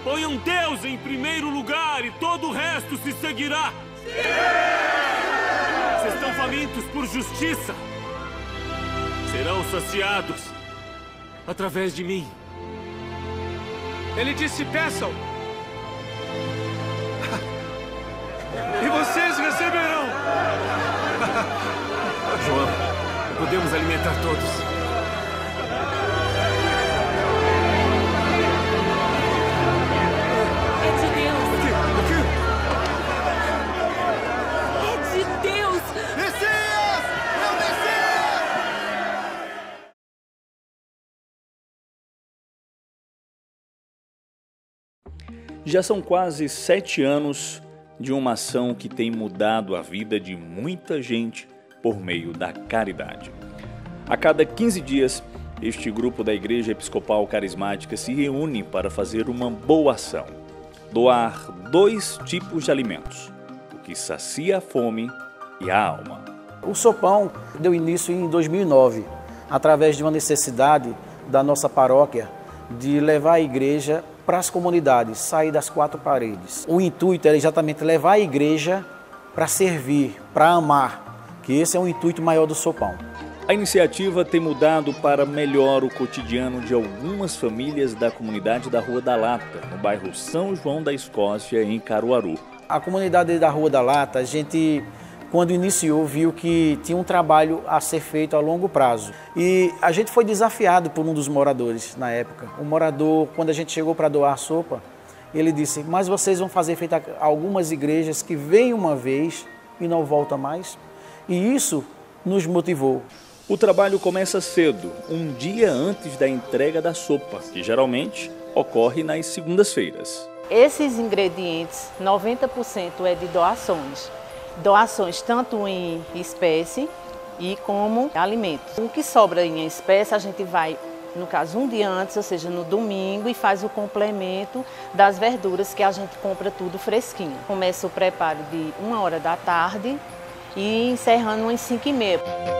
Ponham Deus em primeiro lugar e todo o resto se seguirá. Vocês estão famintos por justiça? Serão saciados através de mim. Ele disse: peçam, e vocês receberão. João, podemos alimentar todos. Já são quase 7 anos de uma ação que tem mudado a vida de muita gente por meio da caridade. A cada 15 dias, este grupo da Igreja Episcopal Carismática se reúne para fazer uma boa ação: doar 2 tipos de alimentos, o que sacia a fome e a alma. O Sopão deu início em 2009, através de uma necessidade da nossa paróquia de levar a igreja para as comunidades, sair das 4 paredes. O intuito era exatamente levar a igreja para servir, para amar, que esse é o intuito maior do Sopão. A iniciativa tem mudado para melhor o cotidiano de algumas famílias da comunidade da Rua da Lata, no bairro São João da Escócia, em Caruaru. A comunidade da Rua da Lata, a gente, quando iniciou, viu que tinha um trabalho a ser feito a longo prazo. E a gente foi desafiado por um dos moradores na época. O morador, quando a gente chegou para doar sopa, ele disse: mas vocês vão fazer feito algumas igrejas que vêm uma vez e não voltam mais? E isso nos motivou. O trabalho começa cedo, um dia antes da entrega da sopa, que geralmente ocorre nas segundas-feiras. Esses ingredientes, 90% é de doações. Doações tanto em espécie e como alimentos. O que sobra em espécie a gente vai, no caso, um dia antes, ou seja, no domingo, e faz o complemento das verduras que a gente compra tudo fresquinho. Começa o preparo de 1h da tarde e encerrando às 5h30.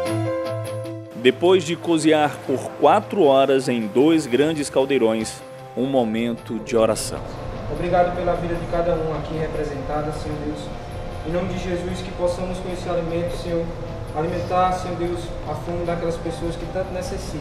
Depois de cozinhar por 4 horas em 2 grandes caldeirões, um momento de oração. Obrigado pela vida de cada um aqui representada, Senhor Deus. Em nome de Jesus, que possamos com esse alimento, Senhor, alimentar, Senhor Deus, a fome daquelas pessoas que tanto necessitam.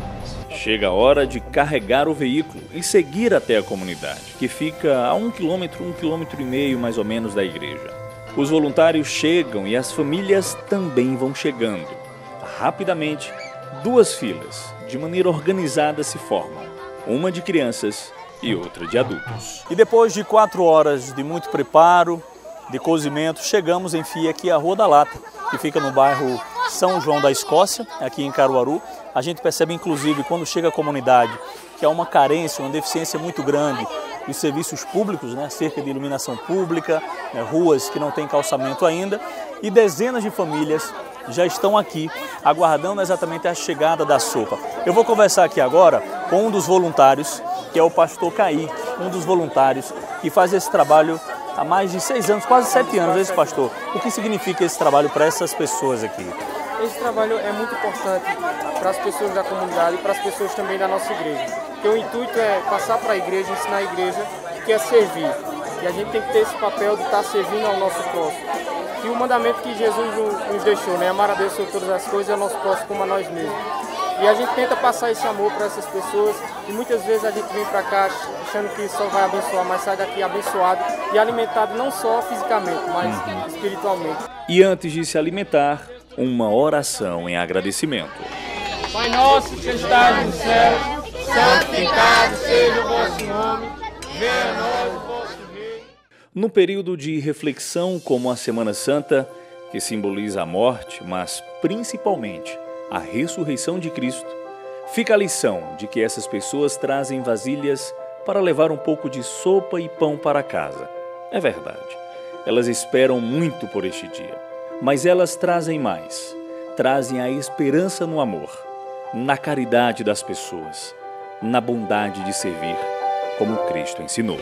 Chega a hora de carregar o veículo e seguir até a comunidade, que fica a 1 quilômetro, 1,5 quilômetros mais ou menos da igreja. Os voluntários chegam e as famílias também vão chegando. Rapidamente, 2 filas, de maneira organizada, se formam. Uma de crianças e outra de adultos. E depois de 4 horas de muito preparo, de cozimento, chegamos, enfim, aqui à Rua da Lata, que fica no bairro São João da Escócia, aqui em Caruaru. A gente percebe, inclusive, quando chega à comunidade, que há uma carência, uma deficiência muito grande dos serviços públicos, cerca de iluminação pública, ruas que não têm calçamento ainda, e dezenas de famílias já estão aqui, aguardando exatamente a chegada da sopa. Eu vou conversar aqui agora com um dos voluntários, que é o pastor Kaique, um dos voluntários que faz esse trabalho há mais de 6 anos, quase 7 anos, esse pastor. O que significa esse trabalho para essas pessoas aqui? Esse trabalho é muito importante para as pessoas da comunidade e para as pessoas também da nossa igreja. Porque o intuito é passar para a igreja, ensinar a igreja que é servir. E a gente tem que ter esse papel de estar servindo ao nosso próximo. E o mandamento que Jesus nos deixou, amar a Deus sobre todas as coisas e ao nosso próximo como a nós mesmos. E a gente tenta passar esse amor para essas pessoas e muitas vezes a gente vem para cá achando que só vai abençoar, mas sai daqui abençoado e alimentado não só fisicamente, mas espiritualmente. E antes de se alimentar, uma oração em agradecimento. Pai nosso que estás no céu, santificado seja o vosso nome, venha a nós o vosso reino. No período de reflexão como a Semana Santa, que simboliza a morte, mas principalmente a ressurreição de Cristo, fica a lição de que essas pessoas trazem vasilhas para levar um pouco de sopa e pão para casa. É verdade, elas esperam muito por este dia, mas elas trazem mais, trazem a esperança no amor, na caridade das pessoas, na bondade de servir, como Cristo ensinou.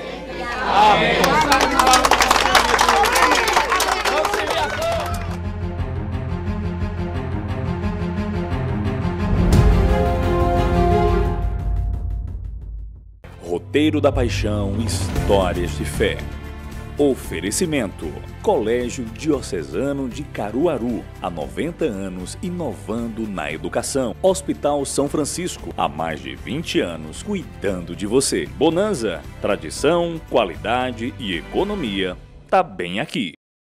Amém. Roteiro da Paixão, Histórias de Fé. Oferecimento: Colégio Diocesano de Caruaru, há 90 anos inovando na educação. Hospital São Francisco, há mais de 20 anos cuidando de você. Bonanza, tradição, qualidade e economia, tá bem aqui.